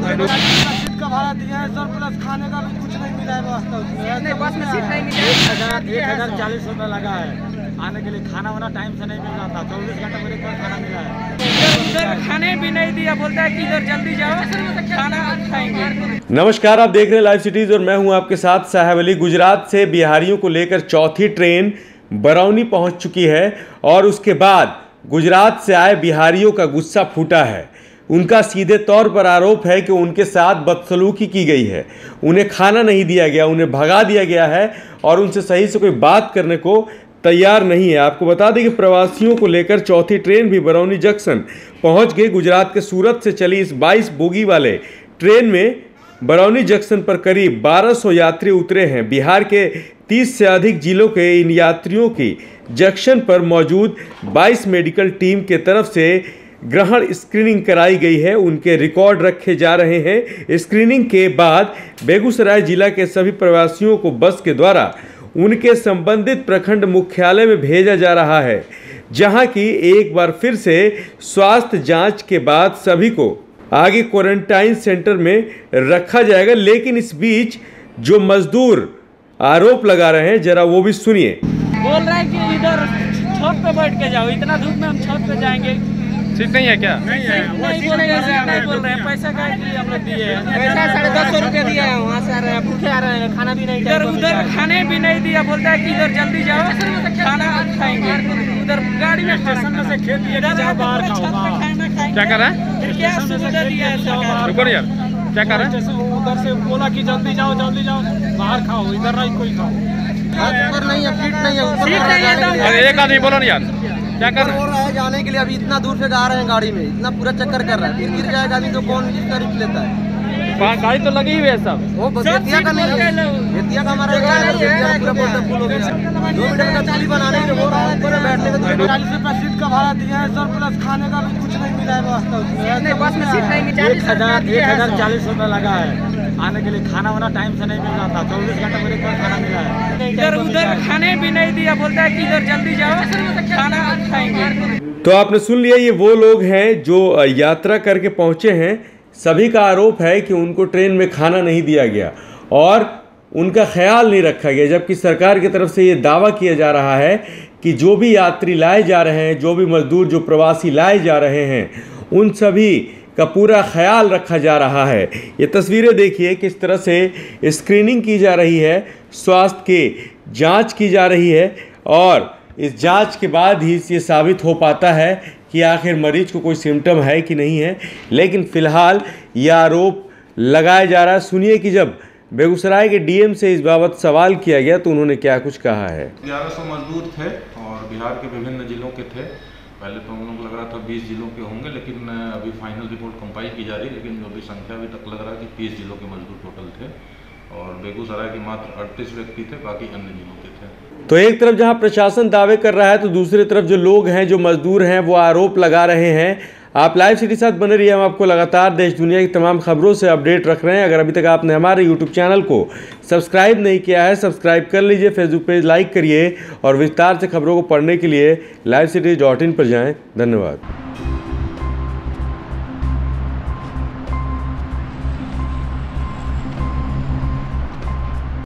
Seat का भाड़ा दिया है सर, प्लस खाने का भी कुछ नहीं मिला है वास्तव में। बस में सीट नहीं मिली है। 1040 रुपये लगा है आने के लिए, खाना वाना टाइम से नहीं मिल रहा था, 24 घंटे मेरे को खाना मिला है। उधर खाने भी नहीं दिया, बोलता है कि इधर जल्दी जाओ खाना खाएंगे। नमस्कार, आप देख रहे हैं लाइव सिटीज और मैं हूं आपके साथ साहेब अली। गुजरात से बिहारियों को लेकर चौथी ट्रेन बरौनी पहुंच चुकी है और उसके बाद गुजरात से आए बिहारियों का गुस्सा फूटा है। उनका सीधे तौर पर आरोप है कि उनके साथ बदसलूकी की गई है, उन्हें खाना नहीं दिया गया, उन्हें भगा दिया गया है और उनसे सही से कोई बात करने को तैयार नहीं है। आपको बता दें कि प्रवासियों को लेकर चौथी ट्रेन भी बरौनी जंक्शन पहुंच गई। गुजरात के सूरत से चली इस 22 बोगी वाले ट्रेन में बरौनी जंक्शन पर करीब 1200 यात्री उतरे हैं। बिहार के 30 से अधिक जिलों के इन यात्रियों की जंक्शन पर मौजूद 22 मेडिकल टीम के तरफ से ग्रहण स्क्रीनिंग कराई गई है, उनके रिकॉर्ड रखे जा रहे हैं। स्क्रीनिंग के बाद बेगूसराय जिला के सभी प्रवासियों को बस के द्वारा उनके संबंधित प्रखंड मुख्यालय में भेजा जा रहा है, जहां की एक बार फिर से स्वास्थ्य जांच के बाद सभी को आगे क्वारंटाइन सेंटर में रखा जाएगा। लेकिन इस बीच जो मजदूर आरोप लगा रहे हैं, जरा वो भी सुनिए। बोल रहे हैं कि इधर छत पे बैठ के जाओ, इतना धूप में हम छत पे जाएंगे। सीट नहीं है क्या? नहीं है, नहीं बोल रहे हैं। पैसा का हम लोग दिए हैं, पैसा 150 रुपये दिया है। वहाँ से आ रहे हैं, भूखे आ रहे हैं, खाना भी नहीं, उधर खाने भी नहीं दिया, बोलता है कि इधर जल्दी जाओ खाना खाएंगे। उधर गाड़ी में स्टेशन में से खेल दिए, जाओ बाहर खाओ। क्या कर रहा है? क्या सुविधा दिया है? रुको यार, क्या कर रहा है? उधर से बोला कि जल्दी जाओ बाहर खाओ, इधर नहीं कोई खाओ। ऊपर नहीं है, सीट नहीं है। अरे एक आदमी बोलो ना यार, क्या कर हो रहा है जाने के लिए? अभी इतना दूर से जा रहे हैं गाड़ी में, इतना पूरा चक्कर कर रहा है, फिर गिर जाएगा आदमी तो कौन किसका रिस्क लेता है? गाड़ी तो लगी हुई है सब। वो बेतिया का नहीं है, बेतिया का हमारा पूरा बोलते फुल हो गया। 2 मीटर का दूरी बनाने के हो रहा है, ऊपर बैठने का 40 रुपये सीट का भाड़ा दिया है सर, प्लस खाने का भी कुछ नहीं मिला है वास्तव में। बस में सीट नहीं मिली। 1040 रुपये लगा है आने के लिए, खाना वाना टाइम से नहीं मिल रहा था, 24 घंटे मेरे को खाना मिला है। उधर खाने भी नहीं दिया, बोलता है कि इधर जल्दी जाओ खाना खाएंगे। तो आपने सुन लिया, ये वो लोग हैं जो यात्रा करके पहुंचे हैं। सभी का आरोप है कि उनको ट्रेन में खाना नहीं दिया गया और उनका ख्याल नहीं रखा गया, जबकि सरकार की तरफ से ये दावा किया जा रहा है कि जो भी यात्री लाए जा रहे हैं, जो भी मजदूर, जो प्रवासी लाए जा रहे हैं, उन सभी का पूरा ख्याल रखा जा रहा है। ये तस्वीरें देखिए, किस तरह से स्क्रीनिंग की जा रही है, स्वास्थ्य की जांच की जा रही है और इस जांच के बाद ही ये साबित हो पाता है कि आखिर मरीज को कोई सिम्टम है कि नहीं है। लेकिन फ़िलहाल यह आरोप लगाया जा रहा है। सुनिए कि जब बेगूसराय के डीएम से इस बाबत सवाल किया गया तो उन्होंने क्या कुछ कहा है। 1100 मजदूर थे और बिहार के विभिन्न जिलों के थे। पहले तो हम लोग लग रहा था 20 जिलों के होंगे, लेकिन अभी फाइनल रिपोर्ट कंपाइल की जा रही है। लेकिन जो भी संख्या अभी तक लग रहा है कि 30 जिलों के मजदूर टोटल थे और बेगूसराय के मात्र 38 व्यक्ति थे, बाकी अन्य जिलों के थे। तो एक तरफ जहां प्रशासन दावे कर रहा है तो दूसरी तरफ जो लोग हैं, जो मजदूर हैं, वो आरोप लगा रहे हैं। आप लाइव सिटी साथ बने रहिए, हम आपको लगातार देश दुनिया की तमाम खबरों से अपडेट रख रहे हैं। अगर अभी तक आपने हमारे यूट्यूब चैनल को सब्सक्राइब नहीं किया है, सब्सक्राइब कर लीजिए, फेसबुक पेज लाइक करिए और विस्तार से खबरों को पढ़ने के लिए livecities.in पर जाएं। धन्यवाद।